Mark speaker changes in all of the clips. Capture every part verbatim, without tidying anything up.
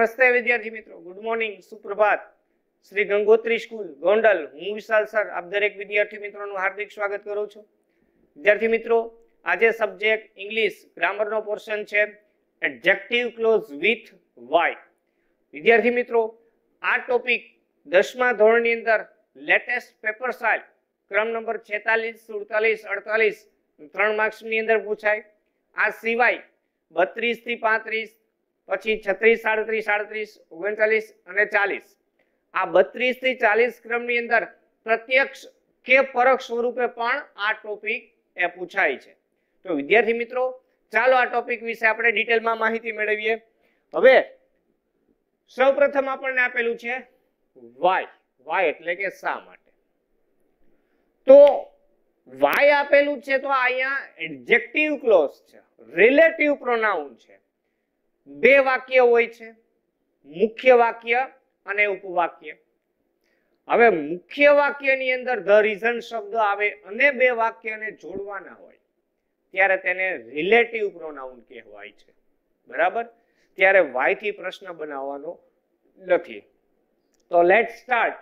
Speaker 1: નમસ્તે વિદ્યાર્થી મિત્રો, ગુડ મોર્નિંગ, સુપ્રભાત. શ્રી ગંગોત્રી સ્કૂલ ગોંડલ, હું વિશાલ સર આપ દરેક વિદ્યાર્થી મિત્રોનું હાર્દિક સ્વાગત કરું છું. વિદ્યાર્થી મિત્રો, આજે સબ્જેક્ટ ઇંગ્લિશ ગ્રામરનો પોર્શન છે એડજેક્ટિવ ક્લોઝ વિથ વાય. વિદ્યાર્થી મિત્રો, આ ટોપિક દસમા ધોરણની અંદર લેટેસ્ટ પેપર સાઇડ ક્રમ નંબર છેતાલીસ, સુડતાલીસ, અડતાલીસ ત્રણ માર્ક્સની અંદર પૂછાય. આ સિવાય બત્રીસ થી પાંત્રીસ, પછી છત્રીસ, સાડત્રીસ, સાડત્રીસ, ઓગણચાલીસ અને ચાલીસ, આ બત્રીસ થી ચાલીસ ક્રમની અંદર પ્રત્યક્ષ કે પરોક્ષ સ્વરૂપે પણ આ ટોપિક એ પૂછાય છે. તો વિદ્યાર્થી મિત્રો, ચાલો આ ટોપિક વિશે આપણે ડિટેલમાં માહિતી મેળવીએ. હવે સૌપ્રથમ આપણને આપેલું છે વાય. વાય એટલે કે શા માટે. તો વાય આપેલું છે, તો અહીંયા એડજેક્ટિવ ક્લોઝ છે, રિલેટિવ પ્રોનાઉન છે. બે વાક્ય હોય છે, મુખ્ય વાક્ય અને ઉપવાક્ય. હવે મુખ્ય વાક્યની અંદર ધ રીઝન શબ્દ આવે અને બે વાક્યને જોડવાના હોય ત્યારે તેને રિલેટિવ પ્રોનાઉન કહેવાય છે. બરાબર? ત્યારે વાય થી પ્રશ્ન બનાવવાનો નથી. તો લેટ્સ સ્ટાર્ટ.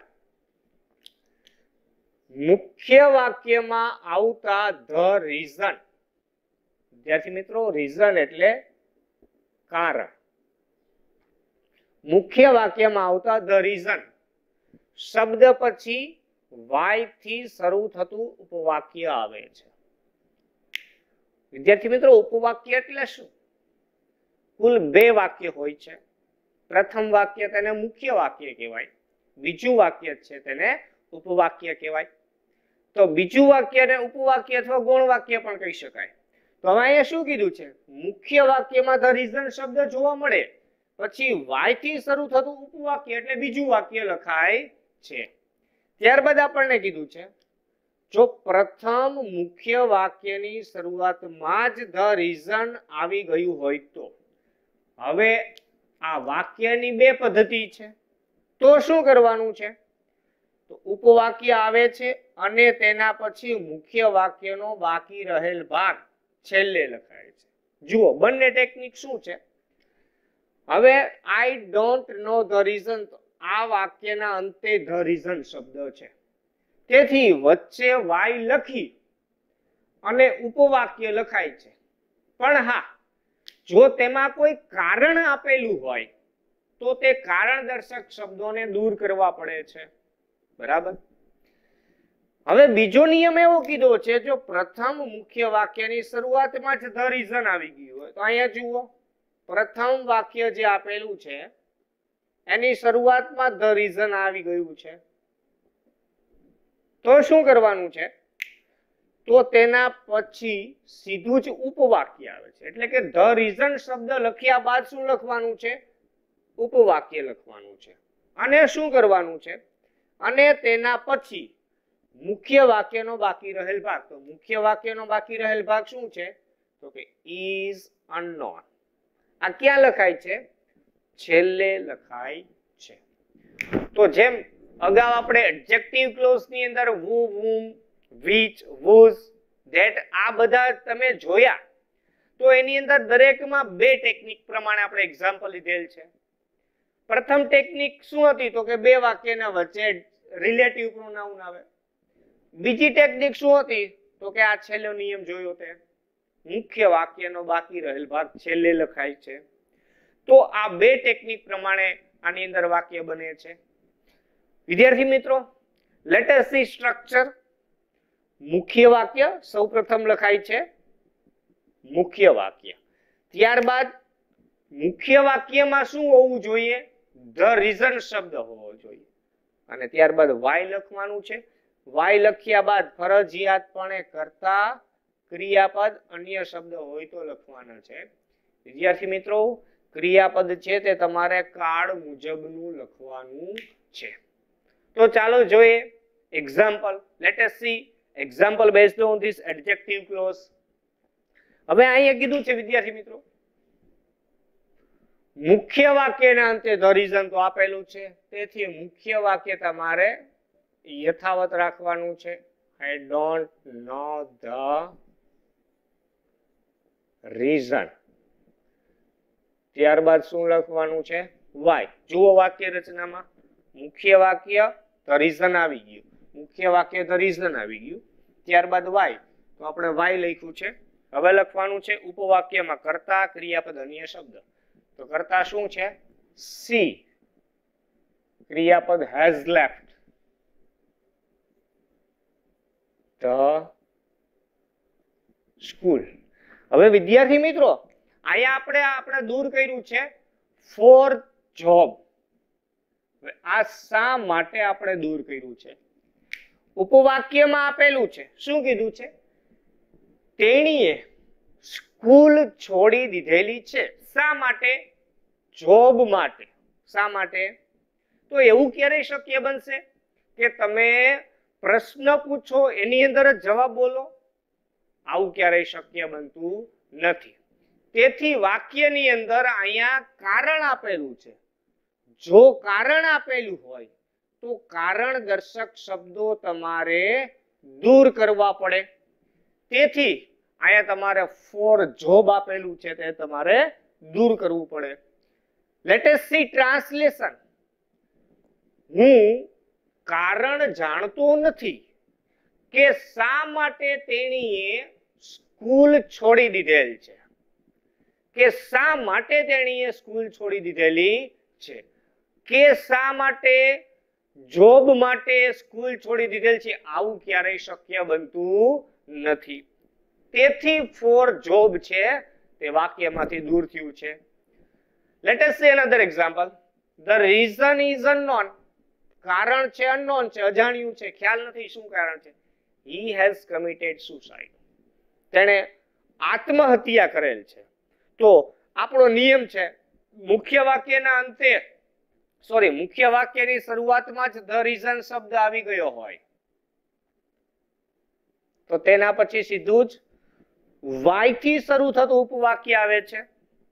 Speaker 1: મુખ્ય વાક્યમાં આવતા ધ રીઝન. વિદ્યાર્થી મિત્રો, રીઝન એટલે કારણ. મુખ્ય વાક્યમાં આવતા ધ રીઝન શબ્દ પછી વાય થી શરૂ થતું ઉપવાક્ય આવે છે. વિદ્યાર્થી મિત્રો, ઉપવાક્ય એટલે શું? કુલ બે વાક્ય હોય છે. પ્રથમ વાક્ય તેને મુખ્ય વાક્ય કહેવાય, બીજું વાક્ય છે તેને ઉપવાક્ય કહેવાય. તો બીજું વાક્ય ને ઉપવાક્ય અથવા ગૌણ વાક્ય પણ કહી શકાય. તો હવે અહીંયા શું કીધું છે? મુખ્ય વાક્યમાં ધ રીઝન શબ્દ જોવા મળે, પછી વાય થી શરૂ થતું ઉપવાક્ય એટલે બીજું વાક્ય લખાય છે. ત્યારબાદ આપણને કીધું છે જો પ્રથમ મુખ્ય વાક્યની શરૂઆતમાં જ ધ રીઝન આવી ગયું હોય તો. હવે આ વાક્યની બે પદ્ધતિ છે, તો શું કરવાનું છે? તો ઉપવાક્ય આવે છે અને તેના પછી મુખ્ય વાક્યનો બાકી રહેલ ભાગ છેલ્લે લખાય છે. જુઓ, બંને ટેકનિક શું છે? હવે I don't know the reason, આ વાક્યના અંતે ધ રીઝન શબ્દ છે, તેથી વચ્ચે વાય લખી અને ઉપવાક્ય લખાય છે. પણ હા, જો તેમાં કોઈ કારણ આપેલું હોય તો તે કારણ દર્શક શબ્દોને દૂર કરવા પડે છે. બરાબર? હવે બીજો નિયમ એવો કીધો છે, જો પ્રથમ મુખ્ય વાક્યની શરૂઆતમાં જ ધ રીઝન આવી ગયું હોય, તો અહીંયા જુઓ, પ્રથમ વાક્ય જે આપેલું છે એની શરૂઆતમાં ધ રીઝન આવી ગયું છે, તો શું કરવાનું છે? તો તેના પછી સીધું જ ઉપવાક્ય આવે છે. એટલે કે ધ રીઝન શબ્દ લખ્યા બાદ શું લખવાનું છે? ઉપવાક્ય લખવાનું છે. અને શું કરવાનું છે? અને તેના પછી મુખ્ય વાક્યનો બાકી રહેલ ભાગ. તો મુખ્ય વાક્યનો બાકી રહેલ ભાગ શું છે? તો કે is unknown. આ ક્યાં લખાય છે? છેલ્લે લખાય છે. તો જેમ અગાઉ આપણે એડજેક્ટિવ ક્લોઝ ની અંદર who, whom, which, whose, that આ બધા તમે જોયા, તો એની અંદર દરેકમાં બે ટેકનિક પ્રમાણે આપણે એક્ઝામ્પલ લીધેલ છે. પ્રથમ ટેકનિક શું હતી? તો કે બે વાક્યના વચ્ચે રિલેટિવ પ્રોનાઉન આવે. બીજી ટેકનિક શું હતી? તો કે આ છેલ્લો નિયમ જોયો તે મુખ્ય વાક્યનો બાકી રહેલ ભાગ છેલ્લે લખાય છે. તો આ બે ટેકનિક પ્રમાણે આની અંદર વાક્ય બને છે. વિદ્યાર્થી મિત્રો, લેટ અસ સી સ્ટ્રક્ચર. મુખ્ય વાક્ય સૌપ્રથમ લખાય છે મુખ્ય વાક્ય. ત્યારબાદ મુખ્ય વાક્યમાં શું હોવું જોઈએ? ધ રીઝન શબ્દ હોવો જોઈએ. અને ત્યારબાદ વાય લખવાનું છે. વાય લખ્યા બાદ ફરજિયાતપણે કરતા ક્રિયાપદ અન્ય શબ્દ હોય તો લખવાના છે. વિદ્યાર્થી મિત્રો, ક્રિયાપદ છે તે તમારે કાળ મુજબનું લખવાનું છે. તો ચાલો જોઈએ example. Let us see example based on this adjective clause. હવે અહીંયા કીધું છે વિદ્યાર્થી મિત્રો, મુખ્ય વાક્યના અંતે ધ રીઝન તો આપેલું છે, તેથી મુખ્ય વાક્ય તમારે યથાવત રાખવાનું છે. I don't know the reason. ત્યારબાદ શું લખવાનું છે? વાય. જુઓ વાક્ય રચનામાં મુખ્ય વાક્ય ધ રીઝન આવી ગયું, મુખ્ય વાક્ય ધ રીઝન આવી ગયું, ત્યારબાદ વાય, તો આપણે વાય લખ્યું છે. હવે લખવાનું છે ઉપવાક્યમાં કર્તા ક્રિયાપદ અન્ય શબ્દ. તો કર્તા શું છે? સી. ક્રિયાપદ હેઝ લેફ્ટ ધ સ્કૂલ. હવે વિદ્યાર્થી મિત્રો અહીંયા આપણે આપણે દૂર કર્યું છે ફોર જોબ. આ શા માટે આપણે દૂર કર્યું છે? ઉપવાક્યમાં આપેલું છે, શું કીધું છે? તેણીએ સ્કૂલ છોડી દીધેલી છે. શા માટે? જોબ માટે. શા માટે? તો એવું ક્યારે શક્ય બનશે કે તમે પ્રશ્ન પૂછો એની અંદર જ જવાબ બોલો? આવું ક્યારેય શક્ય બનતું નથી. તેથી વાક્યની અંદર અહીંયા કારણ આપેલું છે. જો કારણ આપેલું હોય તો કારણ દર્શક શબ્દો તમારે દૂર કરવા પડે. તેથી અહીંયા તમારે ફોર જોબ આપેલું છે તે તમારે દૂર કરવું પડે. Let us see translation. હું કારણ જાણતો નથી કે શા માટે તેણીએ સ્કૂલ છોડી દીધેલ છે. કે શા માટે તેણીએ સ્કૂલ છોડી દીધેલી છે. કે શા માટે જોબ માટે સ્કૂલ છોડી દીધેલ છે. આવું ક્યારેય શક્ય બનતું નથી. તેથી ફોર જોબ છે તે વાક્યમાંથી દૂર થયું છે. Let us see another example. The reason is unknown. કારણ છે અનનોન છે, અજાણ્યું છે, ખ્યાલ નથી શું કારણ છે. He has committed suicide. તેણે આત્મહત્યા કરેલ છે. તો આપણો નિયમ છે મુખ્ય વાક્યના અંતે સોરી મુખ્ય વાક્યની શરૂઆતમાં જ ધ રીઝન શબ્દ આવી ગયો હોય તો તેના પછી સીધું જ વાય થી શરૂ થતું ઉપવાક્ય આવે છે.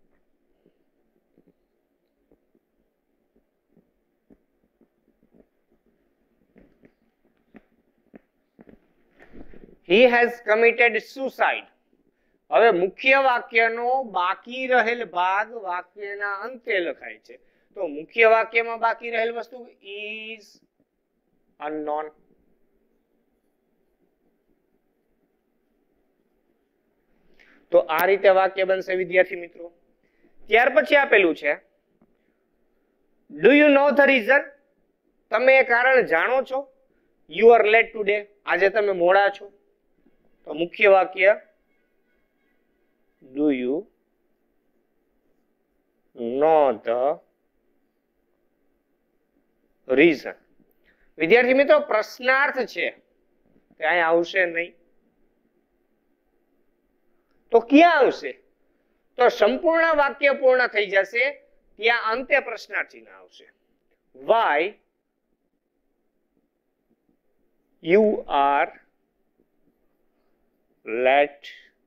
Speaker 1: He has committed suicide. હવે મુખ્ય વાક્યનો બાકી રહેલ ભાગ વાક્યના અંતે લખાય છે. તો મુખ્ય વાક્યમાં બાકી રહેલ વસ્તુ is unknown. તો આ રીતે વાક્ય બનશે વિદ્યાર્થી મિત્રો. ત્યાર પછી આપેલું છે do you know the reason? તમે એ કારણ જાણો છો? you are late today. આજે તમે મોડા છો. તો મુખ્ય વાક્ય do you know the reason? વિદ્યાર્થી મિત્રો પ્રશ્નાર્થ છે તે અહીંયા આવશે નહીં. તો ક્યાં આવશે? તો સંપૂર્ણ વાક્ય પૂર્ણ થઈ જશે ત્યાં અંતે પ્રશ્નાર્થ ચિહ્ન આવશે. why you are late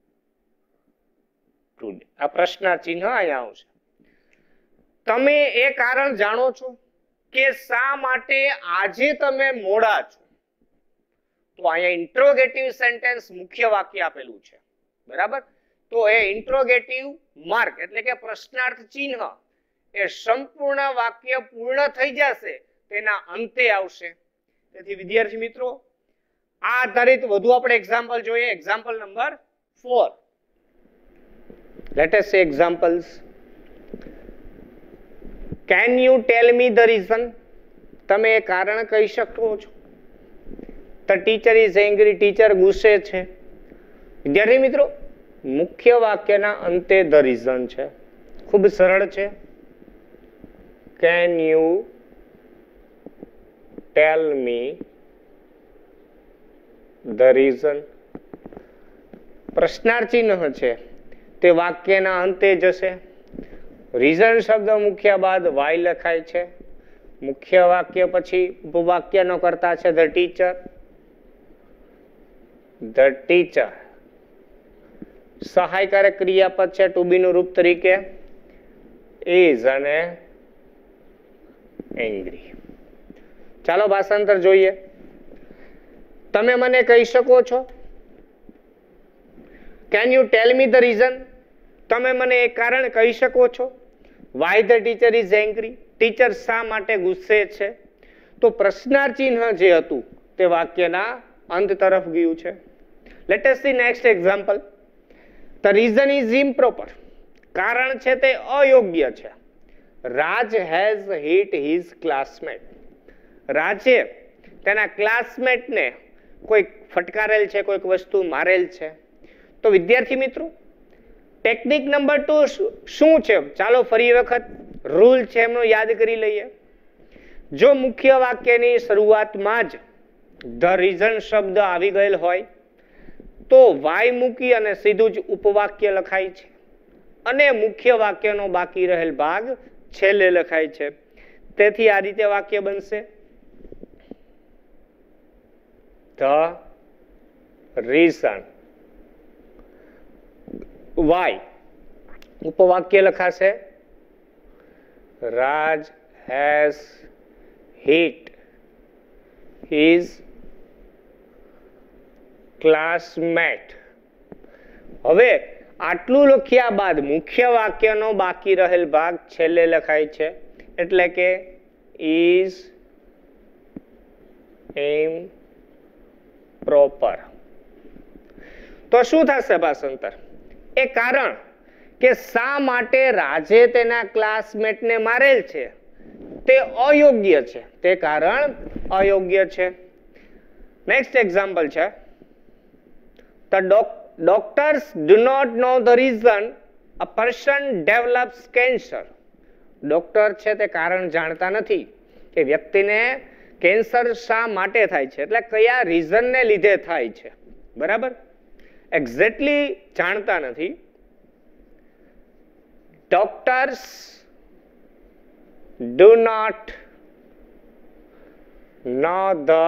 Speaker 1: today. આ પ્રશ્નાર્થ ચિહ્ન અહીંયા આવશે. તમે એ કારણ જાણો છો કે શા માટે આજે તમે મોડા છો? તો અહીંયા ઇન્ટ્રોગેટિવ સેન્ટેન્સ મુખ્ય વાક્ય આપેલું છે, બરાબર? તો એ ઇન્ટ્રોગેટિવ માર્ક એટલે કે પ્રશ્નાર્થ ચિહ્ન એ સંપૂર્ણ વાક્ય પૂર્ણ થઈ જશે તેના અંતે આવશે. તેથી વિદ્યાર્થી મિત્રો આ આધારિત વધુ આપણે એક્ઝામ્પલ જોઈએ. Example number four. Let us say examples. Can you tell me the reason? તમે એ કારણ કહી શકો છો? The teacher is angry. Teacher ગુસ્સે છે. વિદ્યાર્થી મિત્રો મુખ્ય વાક્યના અંતે the reason છે. ખૂબ સરળ છે. Can you tell me the reason? પ્રશ્નાર્થ ચિહ્ન છે તે વાક્યના અંતે જશે. રીઝન શબ્દ મુખ્ય બાદ વાય લખાય છે. મુખ્ય વાક્ય પછી ઉપવાક્યનો કર્તા છે ધ ટીચર. ધ ટીચર સહાયકારક ક્રિયાપદ છે ટુ બી નું રૂપ તરીકે ઇઝ અને એંગ્રી. ચાલો ભાષાંતર જોઈએ. તમે મને કહી શકો છો? Can you tell me the reason? તમે મને એક કારણ કહી શકો છો? Why the teacher is angry? Teacher શા માટે ગુસ્સે છે? તો પ્રશ્નાર્થ ચિહ્ન જે હતું તે વાક્યના અંત તરફ ગયું છે. Let us see next example. The reason is improper. કારણ છે તે અયોગ્ય છે. Raj has hit his classmate. રાજે તેના ક્લાસમેટને કોઈ ફટકારેલ છે, કોઈક વસ્તુ મારેલ છે. તો વિદ્યાર્થી મિત્રો, ટેકનિક નંબર ટુ શું છે? ચાલો ફરી વખત રૂલ છે એમનો યાદ કરી લઈએ. જો મુખ્ય વાક્યની શરૂઆતમાં જ ધ રીઝન શબ્દ આવી ગયેલ હોય તો વાય મૂકી અને સીધું જ ઉપવાક્ય લખાય છે અને મુખ્ય વાક્યનો બાકી રહેલ ભાગ છેલ્લે લખાય છે. તેથી આ રીતે વાક્ય બનશે, ધ રીઝન વાય ઉપવાક્ય લખાશે, Raj has hit his classmate. હવે આટલું લખ્યા બાદ મુખ્ય વાક્યનો બાકી રહેલ ભાગ છેલ્લે લખાય છે એટલે કે is improper. તો શું થશે ભાષાંતર? એ કારણ કે શા માટે રાજે તેના ક્લાસમેટને મારેલ છે તે અયોગ્ય છે, તે કારણ અયોગ્ય છે. નેક્સ્ટ એક્ઝામ્પલ છે, the doctors do not know the reason a person develops cancer. Doctor છે તે કારણ જાણતા નથી કે વ્યક્તિને કેન્સર શા માટે થાય છે, એટલે કયા રીઝનને લીધે થાય છે. બરાબર, એક્ઝેક્ટલી જાણતા નથી. Doctors do not know the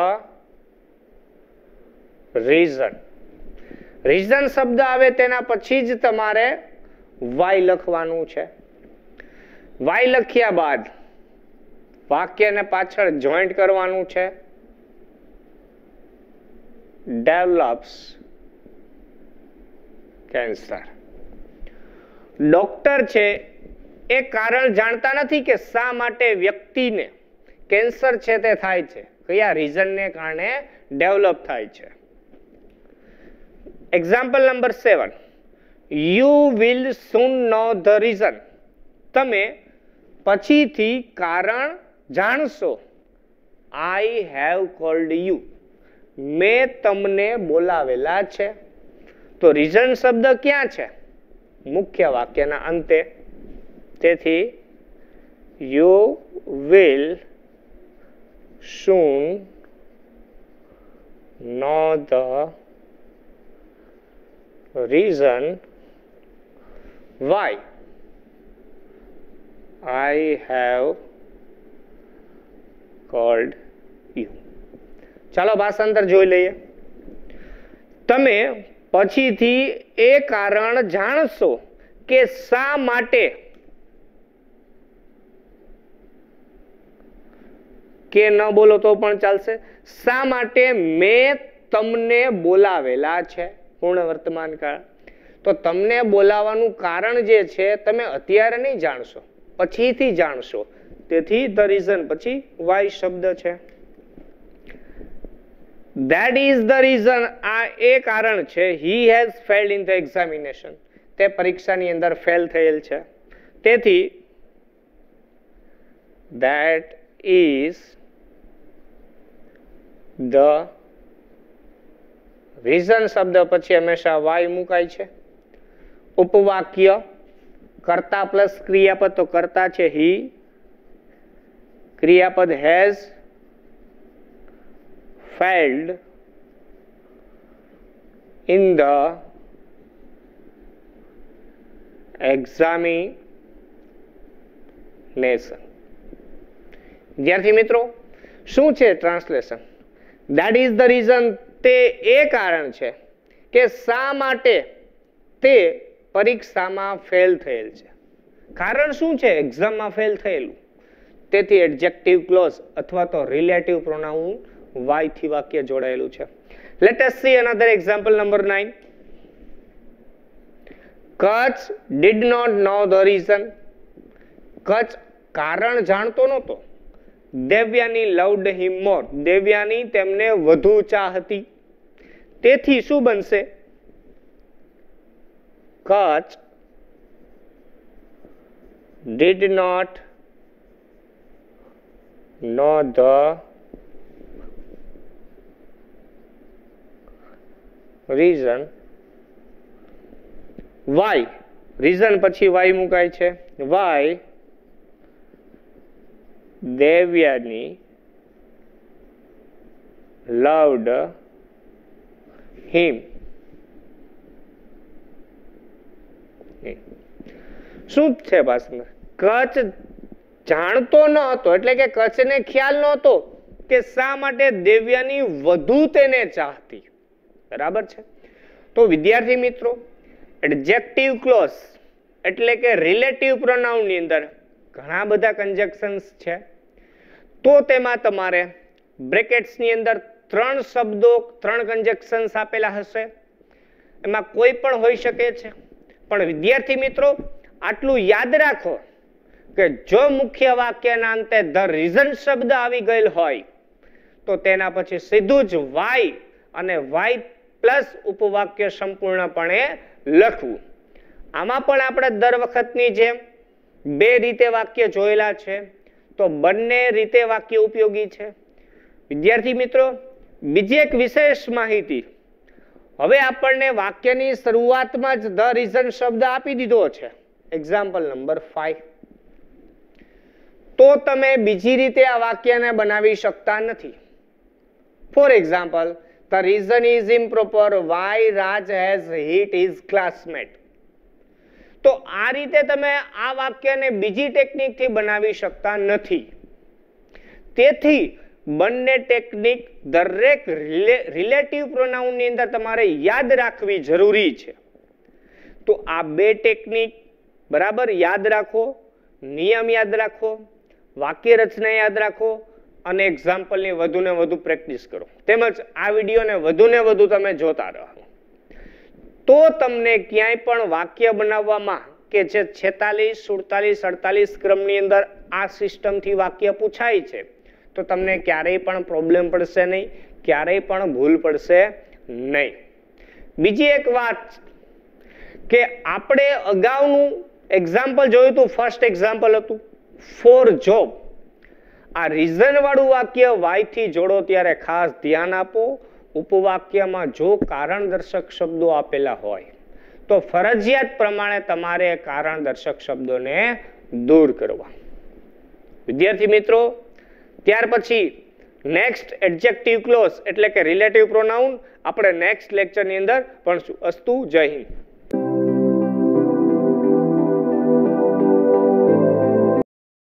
Speaker 1: reason. Reason શબ્દ આવે તેના પછી જ તમારે વાય લખવાનું છે. વાય લખ્યા બાદ વાક્યને પાછળ જોઈન્ટ કરવાનું છે, ડેવલપ્સ કેન્સર. ડોક્ટર છે એ કારણ જાણતા નથી કે શા માટે વ્યક્તિને કેન્સર છે તે થાય છે, કયા રીઝનને કારણે ડેવલપ થાય છે. Example number seven, you will soon know the reason. તમે પછીથી કારણ જાણશો. I have called you. મેં તમને બોલાવેલા છે. તો રીઝન શબ્દ ક્યાં છે? મુખ્ય વાક્યના અંતે. તેથી you will soon know the reason why I have called you. ચાલો ભાષાંતર જોઈ લઈએ. તમે પછીથી એ કારણ જાણશો કે શા માટે, કે ન બોલો તો પણ ચાલશે, શા માટે મેં તમને બોલાવેલા છે. પૂર્ણ વર્તમાન કાળ. તો તમને બોલાવવાનું કારણ જે છે તમે અત્યારે નહીં જાણશો, પછીથી જાણશો. તેથી ધ રીઝન પછી વાય શબ્દ છે. That is the reason. આ એ કારણ છે. He has failed in the examination. તે પરીક્ષાની અંદર ફેલ થયેલ છે. તેથી ધેટ ઇઝ ધ રીઝન શબ્દ પછી હંમેશા વાય મુકાય છે. ઉપવાક્ય કર્તા પ્લસ ક્રિયાપદ. તો કર્તા છે હી, ક્રિયાપદ has failed in the examination. વિદ્યાર્થી મિત્રો, શું છે translation? That is the reason. તે એ કારણ છે કે શા માટે તે પરીક્ષામાં ફેલ થયેલ છે. કારણ શું છે? એક્ઝામમાં ફેલ થયેલું. તેથી એડજેક્ટિવ ક્લોઝ અથવા તો રિલેટિવ પ્રોનાઉન વાય થી વાક્ય જોડાયેલું છે. Let us see another example number nine. Kach did not know the reason. Kach કારણ જાણતો નહોતો. Devyani loved him more, Devyani તેમને વધુ ચાહ હતી. તેથી શું બનશે? Kach did not know the reason why. Reason પછી વાય મુકાય છે. Why Devyani loved him. શું છે ભાષામાં? કચ્છ જાણતો ન હતો, એટલે કે કચ્છને ખ્યાલ નહોતો કે શા માટે દેવયાની વધુ તેને ચાહતી. બરાબર છે. તો વિદ્યાર્થી મિત્રો, એડજેક્ટિવ ક્લોઝ એટલે કે રિલેટિવ પ્રોનાઉન ની અંદર ઘણા બધા કન્જક્શન્સ છે. તો તેમાં તમારે બ્રેકેટ્સ ની અંદર ત્રણ શબ્દો, ત્રણ કન્જક્શન્સ આપેલા હશે. એમાં કોઈ પણ હોઈ શકે છે. પણ વિદ્યાર્થી મિત્રો, આટલું યાદ રાખો કે જો મુખ્ય વાક્યના અંતે ધ રીઝન શબ્દ આવી ગયેલ હોય તો તેના પછી સીધું જ વાય અને વાય પ્લસ ઉપવાક્ય સંપૂર્ણપણે લખવું. આમાં પણ આપણે દર વખતની જેમ બે રીતે વાક્ય જોયેલા છે, તો બંને રીતે વાક્ય ઉપયોગી છે. વિદ્યાર્થી મિત્રો, બીજી એક વિશેષ માહિતી, હવે આપણને વાક્યની શરૂઆતમાં જ ધ રીઝન શબ્દ આપી દીધો છે. Example number five. તો તમે બીજી રીતે આ વાક્યને બનાવી શકતા નથી. For example, the reason is improper why Raj has hit his classmate. તો આ રીતે તમે આ વાક્યને બીજી ટેકનિકથી બનાવી શકતા નથી. તેથી બંને ટેકનિક દરેક રિલેટિવ પ્રોનાઉન ની અંદર તમારે યાદ રાખવી જરૂરી છે. તો આ બે ટેકનિક બરાબર યાદ રાખો, નિયમ યાદ રાખો, વાક્ય રચના યાદ રાખો અને એક્ઝામ્પલની વધુ ને વધુ પ્રેક્ટિસ કરો. તેમજ આ વિડીયોને વધુ ને વધુ તમે જોતા રહો. તો તમને ક્યાંય પણ વાક્ય બનાવવામાં કે જે છેતાલીસ, સુડતાલીસ, અડતાલીસ ક્રમની અંદર આ સિસ્ટમથી વાક્ય પૂછાય છે તો તમને ક્યારેય પણ પ્રોબ્લેમ પડશે નહીં, ક્યારેય પણ ભૂલ પડશે નહીં. બીજી એક વાત કે આપણે અગાઉનું એક્ઝામ્પલ જોયું હતું, ફર્સ્ટ એક્ઝામ્પલ હતું ફોર જોબ. આ રીઝન વાળું વાક્ય વાય થી જોડો ત્યારે ખાસ ધ્યાન આપો. ઉપવાક્યમાં જો કારણ દર્શક શબ્દો આપેલા હોય તો ફરજિયાત પ્રમાણે તમારે કારણ દર્શક શબ્દોને દૂર કરવા. વિદ્યાર્થી મિત્રો, ત્યાર પછી નેક્સ્ટ એડજેક્ટિવ ક્લોઝ એટલે કે રિલેટિવ પ્રોનાઉન આપણે નેક્સ્ટ લેક્ચરની અંદર ભણશું. અસ્તુ. જય હિન્દ.